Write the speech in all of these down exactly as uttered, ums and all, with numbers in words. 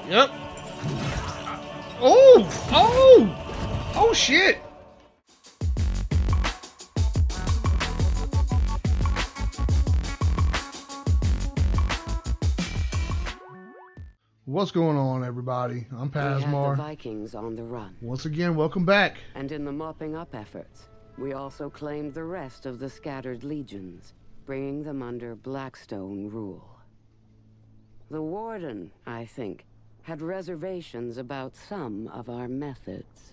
Yep. Oh! Oh! Oh, shit! What's going on, everybody? I'm Pasmar. We had the Vikings on the run. Once again, welcome back. And in the mopping up efforts, we also claimed the rest of the scattered legions, bringing them under Blackstone rule. The Warden, I think, had reservations about some of our methods.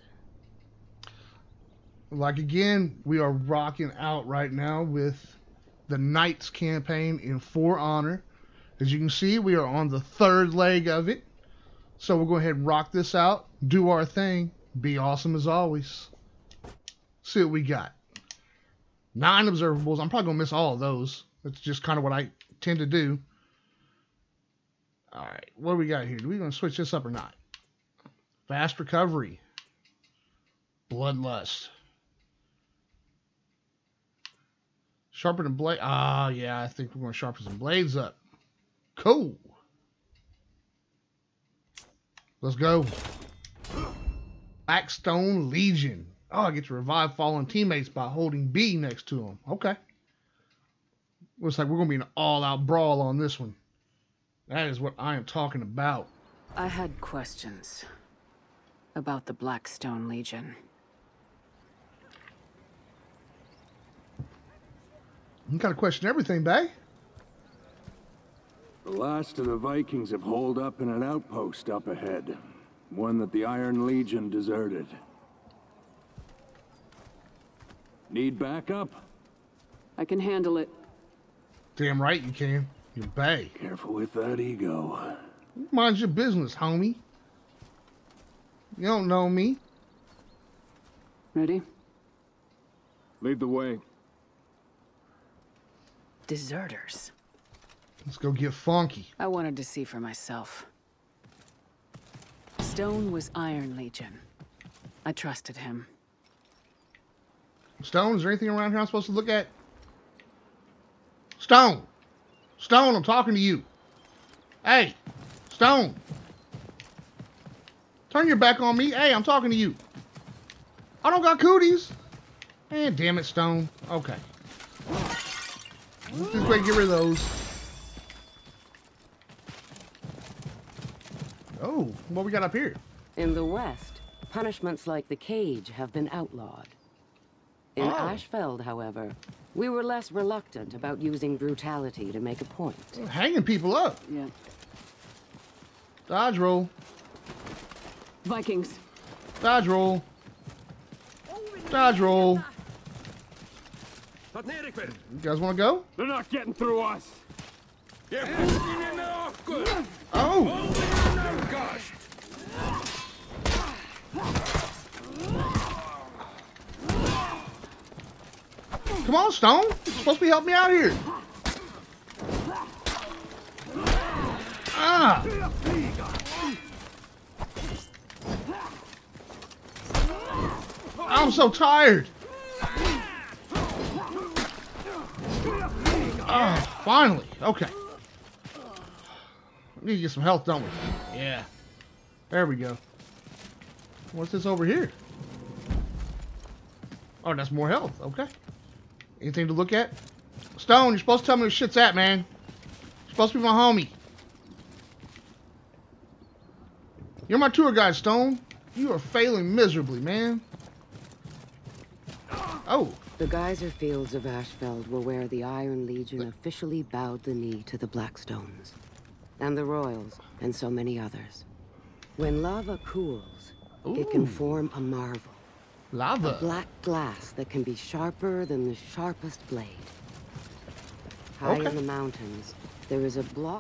Like again, we are rocking out right now with the Knights campaign in For Honor. As you can see, we are on the third leg of it. So we'll go ahead and rock this out, do our thing, be awesome as always. See what we got. Nine observables. I'm probably going to miss all of those. That's just kind of what I tend to do. All right, what do we got here? Do we going to switch this up or not? Fast recovery. Bloodlust. Sharpen the blade. Ah, yeah, I think we're going to sharpen some blades up. Cool. Let's go. Blackstone Legion. Oh, I get to revive fallen teammates by holding B next to them. Okay. Looks like we're going to be an all-out brawl on this one. That is what I am talking about. I had questions about the Blackstone Legion. You gotta question everything, Bae. The last of the Vikings have holed up in an outpost up ahead. One that the Iron Legion deserted. Need backup? I can handle it. Damn right you can. You're Bae. Careful with that ego. Mind your business, homie. You don't know me. Ready? Lead the way. Deserters. Let's go get funky. I wanted to see for myself. Stone was Iron Legion. I trusted him. Stone, is there anything around here I'm supposed to look at? Stone! Stone, I'm talking to you. Hey! Stone! Turn your back on me. Hey, I'm talking to you. I don't got cooties. Man, damn it, Stone. Okay. Let's just wait, get rid of those. Oh, what we got up here? In the West, punishments like the cage have been outlawed. In Oh. Ashfeld, however, we were less reluctant about using brutality to make a point. Hanging people up. Yeah. Dodge roll. Vikings. Dodge roll. Dodge roll. You guys want to go? They're not getting through us. Oh! Come on, Stone. You're supposed to be helping me out here. Ah! I'm so tired. Oh, finally. Okay. We need to get some health, don't we? Yeah. There we go. What's this over here? Oh, that's more health. Okay. Anything to look at? Stone, you're supposed to tell me where shit's at, man. You're supposed to be my homie. You're my tour guide, Stone. You are failing miserably, man. Oh. The geyser fields of Ashfeld were where the Iron Legion officially bowed the knee to the Blackstones, and the Royals, and so many others. When lava cools, Ooh. it can form a marvel. Lava. A black glass that can be sharper than the sharpest blade. High Okay. in the mountains, there is a block.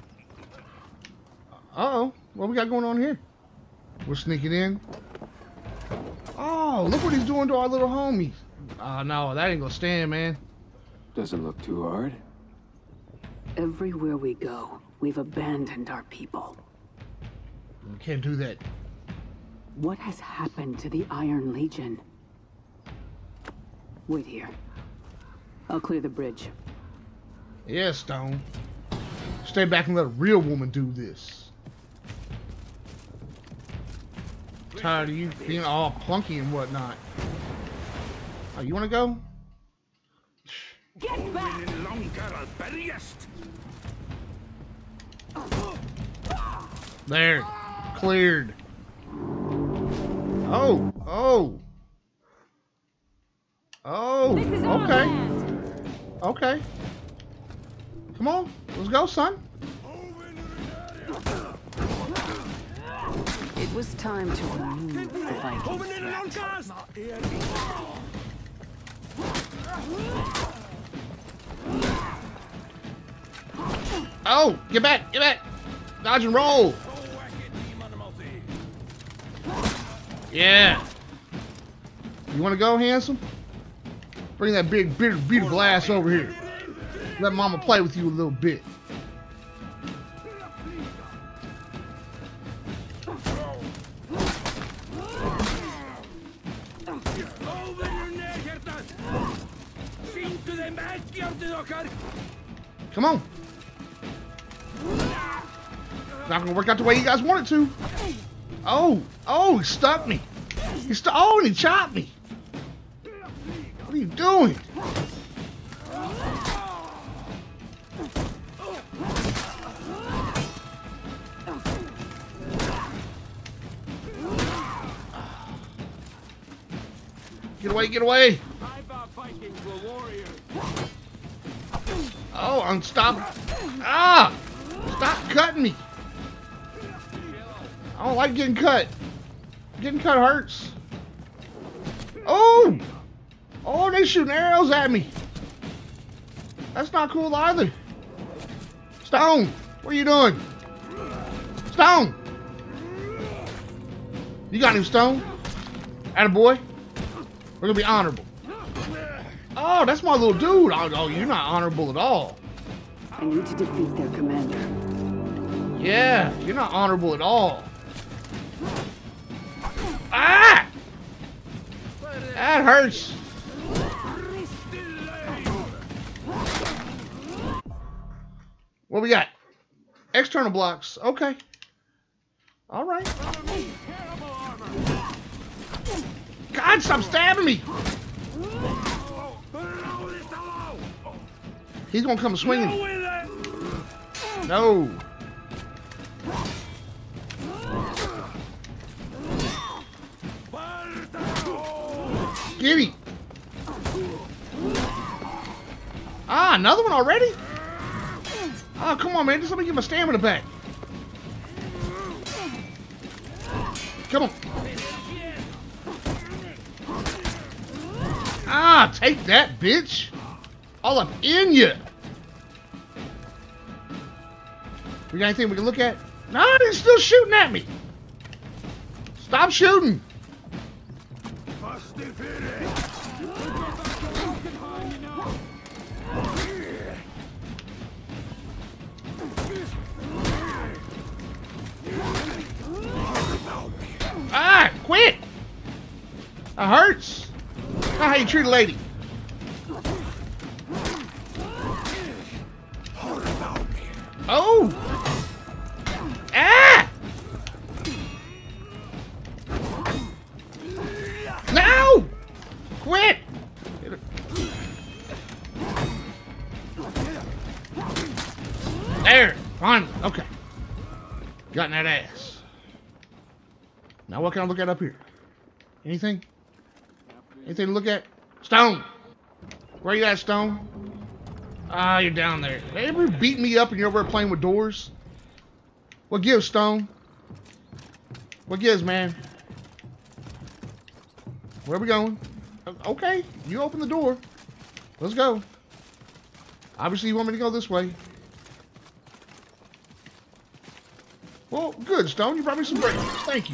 Uh-oh. What we got going on here? We're sneaking in. Oh, look what he's doing to our little homies. Oh, no, that ain't gonna stand, man. Doesn't look too hard. Everywhere we go, we've abandoned our people. We can't do that. What has happened to the Iron Legion? Wait here. I'll clear the bridge. Yeah, Stone. Stay back and let a real woman do this. Tired of you being all plunky and whatnot. Oh, you want to go? Get back! There. Cleared. Oh. Oh. Oh. This is our Okay. land. Okay. Come on. Let's go, son. It was time to remove the Vikings threat. Oh, get back, get back. Dodge and roll. Yeah. You want to go, handsome? Bring that big beer, beer glass over here. Let mama play with you a little bit. Come on. Not gonna work out the way you guys want it to. Oh, oh, he stuck me. He stuck. Oh, and he chopped me. What are you doing? Get away, get away. Oh, unstop. Ah! Stop cutting me. I don't like getting cut. Getting cut hurts. Oh! Oh, they shooting arrows at me. That's not cool either. Stone, what are you doing? Stone! You got him, Stone. Attaboy. We're gonna be honorable. Oh, that's my little dude. Oh, oh, you're not honorable at all. I need to defeat their commander. Yeah, you're not honorable at all. Ah! That hurts. What we got? External blocks. Okay. All right. God, stop stabbing me. He's gonna come swinging. No. Get him. Ah, another one already? Oh, come on, man. Just let me get my stamina back. Come on. Ah, take that, bitch. All up in you. We got anything we can look at? No, they're still shooting at me. Stop shooting. Ah, quit. That hurts. Not how you treat a lady. Oh! Ah! No! Quit! There! Finally. Okay. Got in that ass. Now what can I look at up here? Anything? Anything to look at? Stone! Where you at, Stone? Ah, you're down there. They ever beat me up and you're over there playing with doors? What gives, Stone? What gives, man? Where are we going? Okay, you open the door. Let's go. Obviously, you want me to go this way. Well, good, Stone. You brought me some breakfast. Thank you.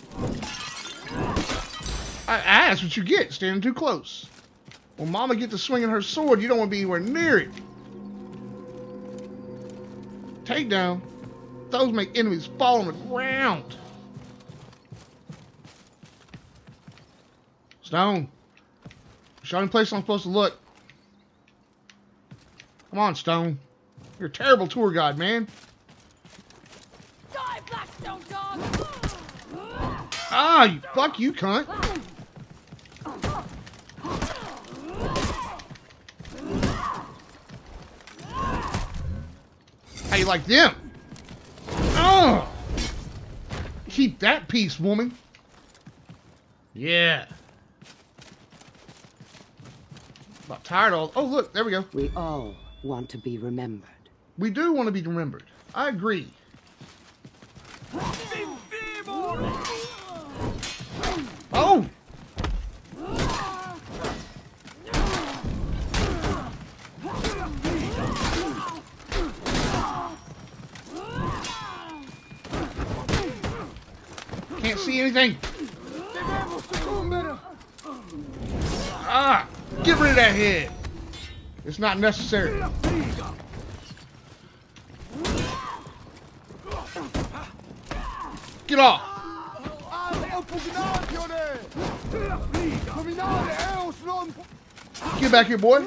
I, I asked what you get, standing too close. When Mama gets to swinging her sword, you don't want to be anywhere near it. Takedown. Those make enemies fall on the ground. Stone. Show me a place I'm supposed to look. Come on, Stone. You're a terrible tour guide, man. Die, Blackstone dog! Ah, you, fuck you, cunt. How you like them? Oh! Keep that peace, woman. Yeah. About tired of all. Oh, look, there we go. We all want to be remembered. We do want to be remembered. I agree. Oh! Can't see anything. Ah! Get rid of that head. It's not necessary. Get off. Get back here, boy.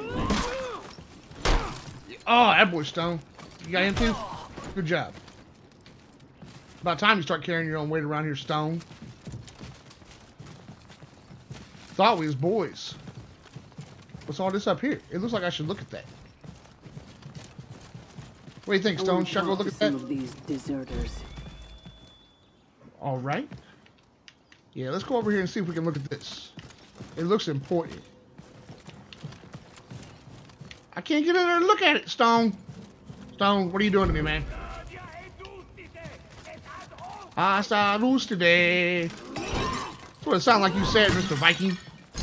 Oh, that boy's stoned. You got him too? Good job. About time you start carrying your own weight around here, stone. Thought we was boys. What's all this up here? It looks like I should look at that. What do you think, Stone? Should I go look at that? Some of these deserters. All right. Yeah, let's go over here and see if we can look at this. It looks important. I can't get in there and look at it, Stone. Stone, what are you doing to me, man? Hasta today. That's what it sounded like you said, Mister Viking.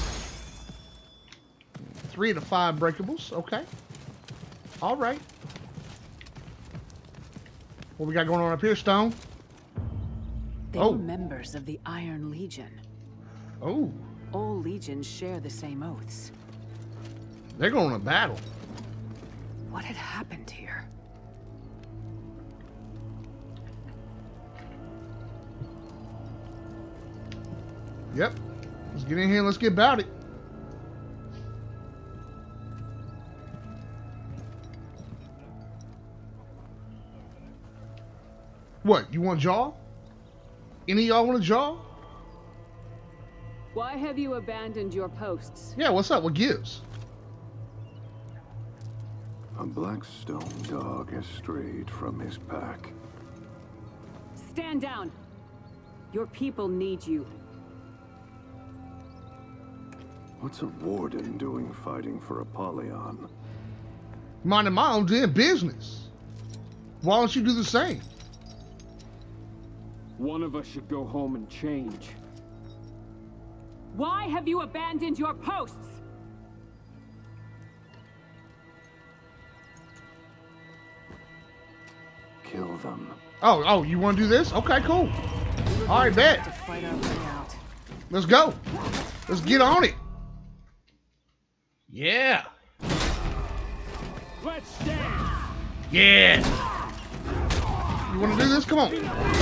Three to five breakables. Okay. All right. What we got going on up here, Stone? They Oh. were members of the Iron Legion. Oh. All legions share the same oaths. They're going to battle. What had happened here? Yep. Let's get in here and let's get about it. What? You want jaw? Any of y'all want a jaw? Why have you abandoned your posts? Yeah, what's up? What gives? A Blackstone dog has strayed from his pack. Stand down. Your people need you. What's a warden doing fighting for Apollyon? Minding my own damn business. Why don't you do the same? One of us should go home and change. Why have you abandoned your posts? Kill them. Oh, oh, you want to do this? Okay, cool. All right, bet. To fight our way out. Let's go. Let's get on it. Yeah. Let's stand! Yeah. You want to do this? Come on.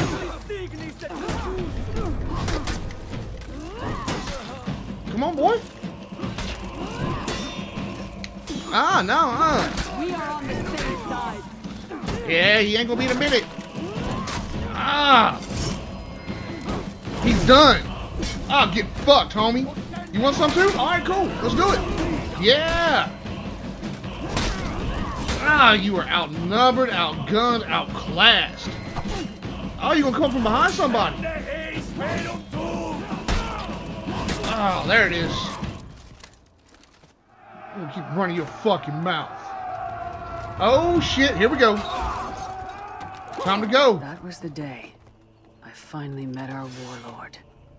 Come on, boy. Ah, no, uh. We are on the same side. Yeah, he ain't gonna be in a minute. Ah. He's done. Ah, get fucked, homie. You want some too? All right, cool. Let's do it. Yeah. Ah, you are outnumbered, outgunned, outclassed. Oh, you gonna come from behind somebody? Oh, there it is. I'm gonna keep running your fucking mouth. Oh shit, here we go. Time to go. That was the day I finally met our warlord.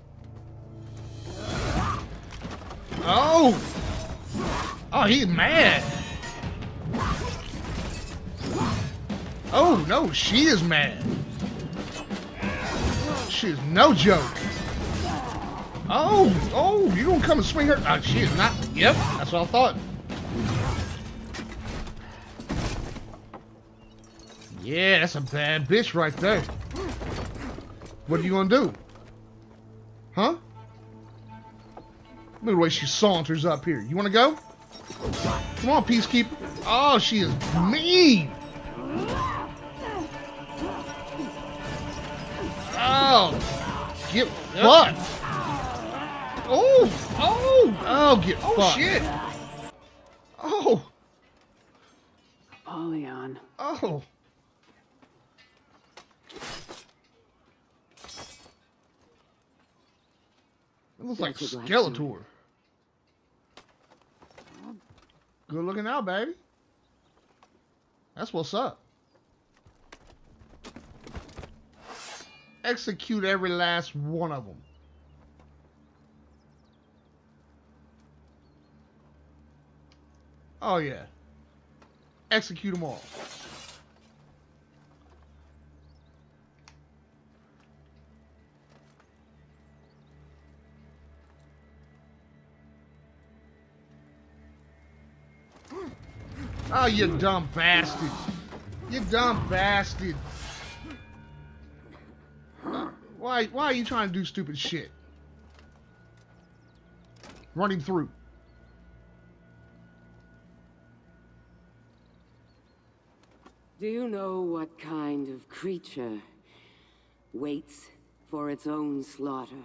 Oh! Oh, he's mad. Oh, no, she is mad. She is no joke. Oh, oh, you gonna come and swing her? Oh, she is not. Yep, that's what I thought. Yeah, that's a bad bitch right there. What are you gonna do? Huh? Look at the way she saunters up here. You wanna go? Come on, peacekeeper. Oh, she is mean. Oh, Get fucked. Oh, oh, oh, get Oh fucked. shit! Oh, Apollyon. oh. It looks like That's a Skeletor. Good looking out, baby. That's what's up. Execute every last one of them. Oh yeah. Execute them all. Oh, you dumb bastard. You dumb bastard. Why, why are you trying to do stupid shit? Run him through. Do you know what kind of creature waits for its own slaughter?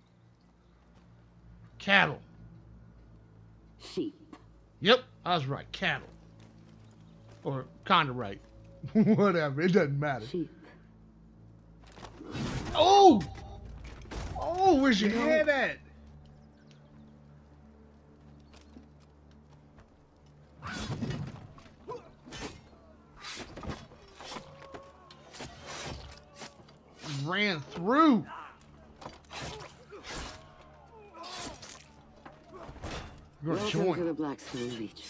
Cattle. Sheep. Yep, I was right. Cattle. Or kind of right. Whatever, it doesn't matter. Sheep. Oh! Oh, where's your head at? Ran through. You're gonna Welcome to join. the Blackstone Leech.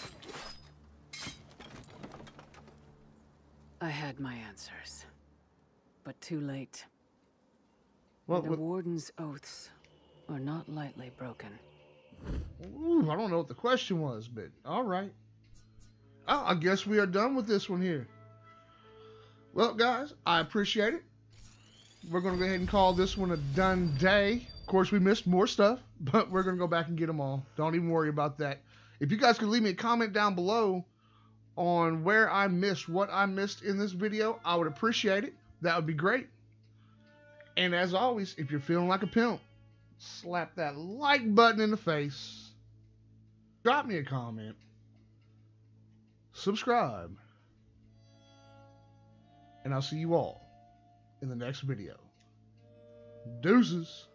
I had my answers, but too late. What, the what, warden's oaths are not lightly broken. ooh, I don't know what the question was, but all right. Oh, I guess we are done with this one here. Well, guys, I appreciate it. We're going to go ahead and call this one a done day. Of course, we missed more stuff, but we're going to go back and get them all. Don't even worry about that. If you guys could leave me a comment down below on where I missed, what I missed in this video, I would appreciate it. That would be great. And as always, if you're feeling like a pimp, slap that like button in the face. Drop me a comment. Subscribe. And I'll see you all in the next video. Deuces.